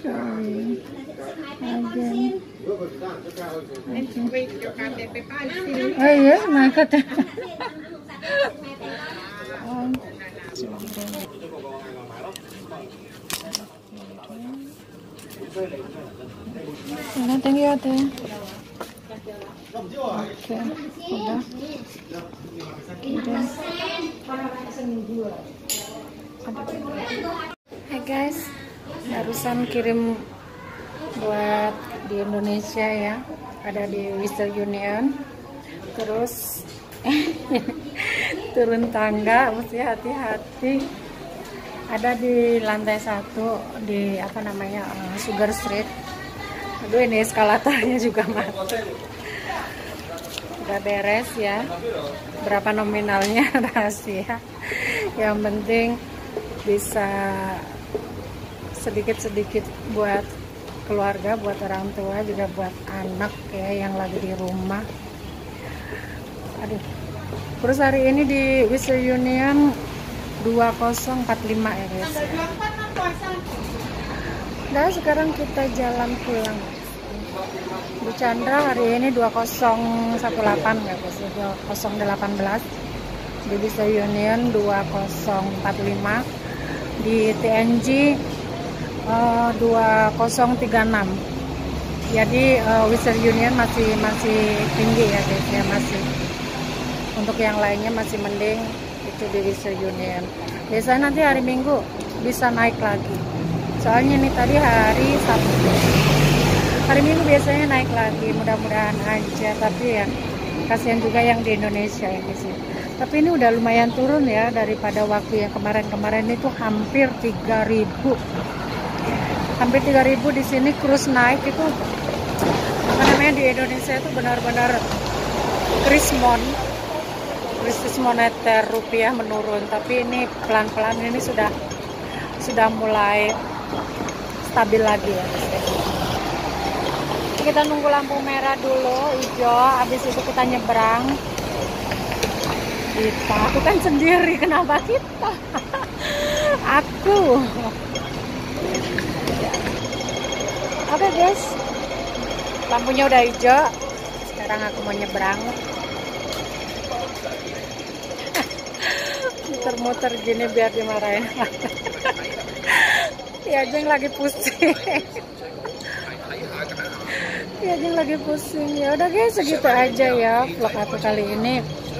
sekali. Agen. Oh iya, mereka teh. Thank you teh. Oke, udah. Hai guys, barusan kirim buat di Indonesia ya, ada di Western Union. Terus turun tangga mesti hati-hati. Ada di lantai 1 di apa namanya Sugar Street. Aduh, ini eskalatornya juga mati. Udah beres ya. Berapa nominalnya rahasia. Yang penting bisa sedikit-sedikit buat keluarga, buat orang tua, juga buat anak ya yang lagi di rumah. Aduh. Terus hari ini di Western Union 2045 ya guys. Nah, sekarang kita jalan pulang. Bu Chandra hari ini 2018 ya guys, 2018. Di Western Union 2045. Di TNG 2036. Jadi Western Union masih tinggi ya guys ya, masih. Untuk yang lainnya masih mending itu di Western Union. Biasanya nanti hari Minggu bisa naik lagi. Soalnya ini tadi hari Sabtu. Hari Minggu biasanya naik lagi, mudah-mudahan aja. Tapi ya kasihan juga yang di Indonesia ya guys. Tapi ini udah lumayan turun ya daripada waktu yang kemarin-kemarin itu hampir 3.000. Hampir 3.000 di sini cruise naik itu. Apa namanya, di Indonesia itu benar-benar krisis moneter, rupiah menurun. Tapi ini pelan-pelan ini sudah mulai stabil lagi ya. Kita nunggu lampu merah dulu, hijau, habis itu kita nyebrang. Aku kan sendiri, kenapa kita? Aku. Oke guys, lampunya udah hijau. Sekarang aku mau nyebrang. Muter-muter gini biar dimarahin. Ya Jeng lagi pusing. Ya Jeng lagi pusing. Ya udah guys, segitu aja ya vlog aku kali ini.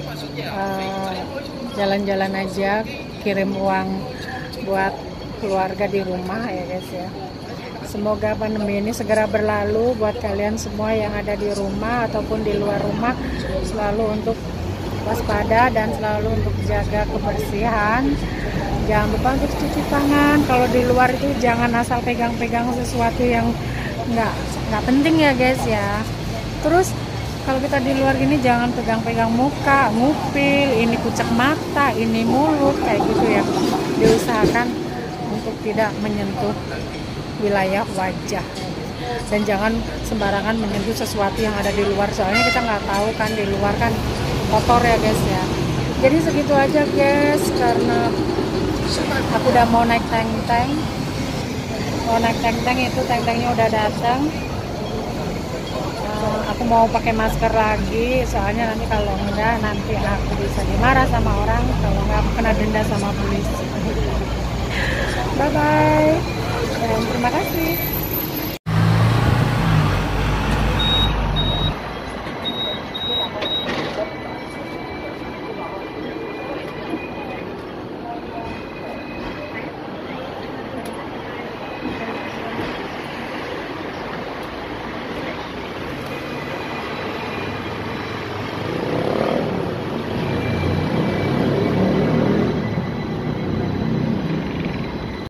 Jalan-jalan aja, kirim uang buat keluarga di rumah ya guys ya. Semoga pandemi ini segera berlalu buat kalian semua yang ada di rumah ataupun di luar rumah. Selalu untuk waspada dan selalu untuk jaga kebersihan. Jangan lupa untuk cuci tangan. Kalau di luar itu jangan asal pegang-pegang sesuatu yang nggak penting ya guys ya. Terus kalau kita di luar gini jangan pegang-pegang muka, ngupil, ini kucek mata, ini mulut kayak gitu ya. Diusahakan untuk tidak menyentuh wilayah wajah. Dan jangan sembarangan menyentuh sesuatu yang ada di luar, soalnya kita nggak tahu kan di luar kan kotor ya guys ya. Jadi segitu aja guys, karena aku udah mau naik tank-tank. Mau naik tank-tank itu tank-tanknya udah datang. Aku mau pakai masker lagi, soalnya nanti kalau enggak nanti aku bisa dimarah sama orang, kalau enggak aku kena denda sama polisi. Bye bye dan terima kasih.